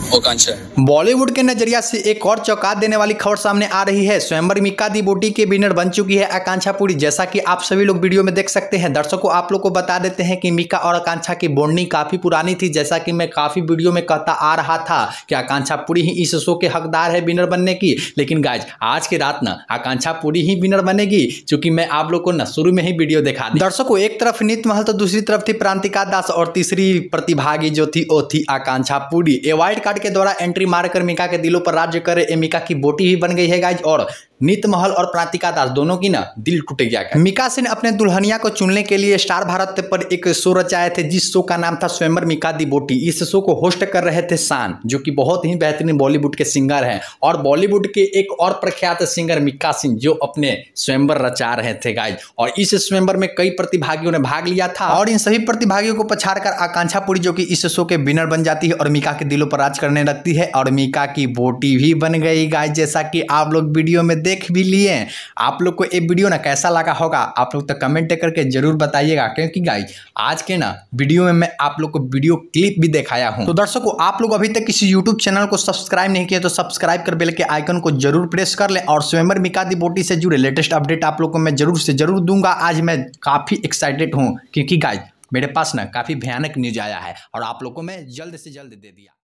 आकांक्षा है। बॉलीवुड के नजरिया से एक और चौंका देने वाली खबर सामने आ रही है। स्वयंवर मिक्का दी बोटी के विनर बन चुकी है आकांक्षा पुरी। जैसा कि आप सभी लोग वीडियो में देख सकते हैं। दर्शकों, आप लोग को बता देते हैं कि मिक्का और आकांक्षा की बॉन्डिंग काफी पुरानी थी। जैसा कि मैं काफी वीडियो में कहता आ रहा था कि आकांक्षा पुरी ही इस शो के हकदार है विनर बनने की। लेकिन गाइज, आज की रात ना आकांक्षा पुरी ही विनर बनेगी, क्योंकि मैं आप लोग को ना शुरू में ही वीडियो दिखा दी। दर्शकों, एक तरफ नीत महल तो दूसरी तरफ थी प्रांतिका दास और तीसरी प्रतिभागी जो थी वो थी आकांक्षा पुरी। ये वाइल्ड कार्ड के द्वारा एंट्री मारकर मिक्का के दिलों पर राज्य करे ए मिक्का की बोटी ही बन गई है गाइज। और नीत महल और प्रांतिका दास दोनों की ना दिल टूट गया। मिक्का सिंह अपने दुल्हनिया को चुनने के लिए स्टार भारत पर एक शो रचाए थे, जिस शो का नाम था स्वयंवर मिक्का दी बोटी। इस शो को होस्ट कर रहे थे शान, जो कि बहुत ही बेहतरीन बॉलीवुड के सिंगर हैं। और बॉलीवुड के एक और प्रख्यात सिंगर मिक्का सिंह जो अपने स्वयंवर रचा रहे थे गाइज। और इस स्वयंवर में कई प्रतिभागियों ने भाग लिया था और इन सभी प्रतिभागियों को पछाड़कर आकांक्षा पुरी जो कि इस शो के विनर बन जाती है और मिक्का के दिलों पर राज करने लगती है और मिक्का की बोटी भी बन गई गाइज। जैसा कि आप लोग वीडियो में देख भी लिए। आप लोग को ये वीडियो ना कैसा लगा होगा आप लोग तो कमेंट करके जरूर बताइएगा, क्योंकि गाइज आज के ना वीडियो में मैं आप लोग को वीडियो क्लिप भी दिखाया हूं। तो दर्शकों, आप लोग अभी तक किसी यूट्यूब चैनल को सब्सक्राइब नहीं किया तो सब्सक्राइब कर बेल के आइकन को जरूर प्रेस कर लें। और स्वयंवर मिक्का दी बोटी से जुड़े लेटेस्ट अपडेट आप लोग को मैं जरूर से जरूर दूंगा। आज मैं काफी एक्साइटेड हूं, क्योंकि गाइज मेरे पास ना काफी भयानक न्यूज आया है और आप लोग को मैं जल्द से जल्द दे दिया।